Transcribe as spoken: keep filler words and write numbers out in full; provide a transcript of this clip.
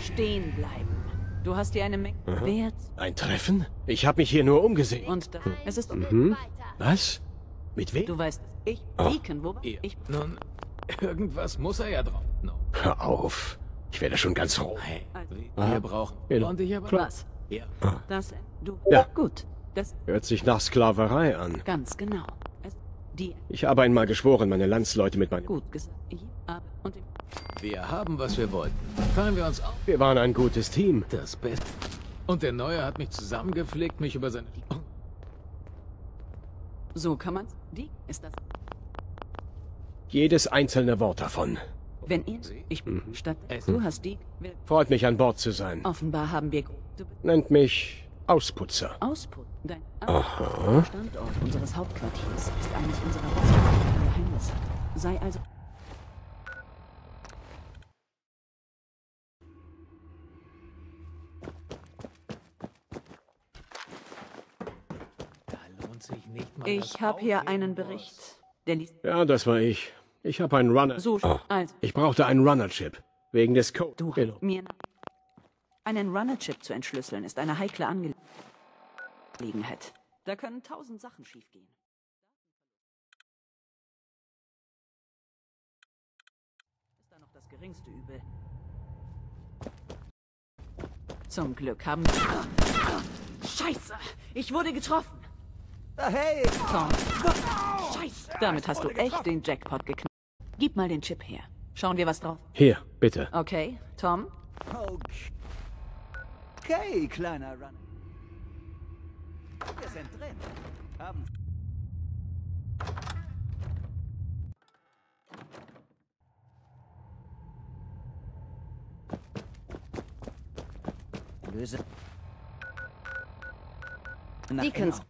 stehen bleiben. Du hast dir eine Menge Aha. wert. Ein Treffen? Ich habe mich hier nur umgesehen. Und da, es ist... Mhm. Was? Mit wem? Du weißt, ich... Oh. Deacon, wo... Ihr. Ich... Nun, irgendwas muss er ja drauf. No. Hör auf. Ich werde schon ganz rot. Hey, wir Aha. brauchen... Ja. Und ich aber... Was? Ja. Das... Du... Ja. Gut. Das... Hört sich nach Sklaverei an. Ganz genau. Es... Die... Ich habe einmal geschworen, meine Landsleute mit meinem... Gut gesagt. Ich... ab und... im- Wir haben, was wir wollten. Teilen wir uns auf. Wir waren ein gutes Team. Das Beste. Und der Neue hat mich zusammengepflegt, mich über seine... Oh, So kann man's... Die... Ist das... Jedes einzelne Wort davon. Wenn ihr... Ich... Mhm. Statt... Es- Du hast die... Will... Freut mich, an Bord zu sein. Offenbar haben wir... Du... Nennt mich Ausputzer. Ausput. Dein... Aha. Standort unseres Hauptquartiers ist eines unserer besten Geheimnisse. Sei also... da lohnt sich nicht mal Ich das habe hier Aufheben, einen Boss. Bericht. Der liest... Ja, das war ich. Ich habe einen Runner... So... Oh. Also... Ich brauchte einen Runner-Chip. Wegen des Code. Du... Genau. Mir... Einen Runner-Chip zu entschlüsseln, ist eine heikle Angelegenheit. Da können tausend Sachen schiefgehen. Ist da noch das geringste Übel. Zum Glück haben... Scheiße! Ich wurde getroffen! Hey! Tom. Scheiße! Damit hast du echt den Jackpot geknackt. Gib mal den Chip her. Schauen wir, was drauf... Hier, bitte. Okay, Tom? Okay, okay kleiner Runner. Wir sind drin. Haben... Löse... Nach Deacons, innen.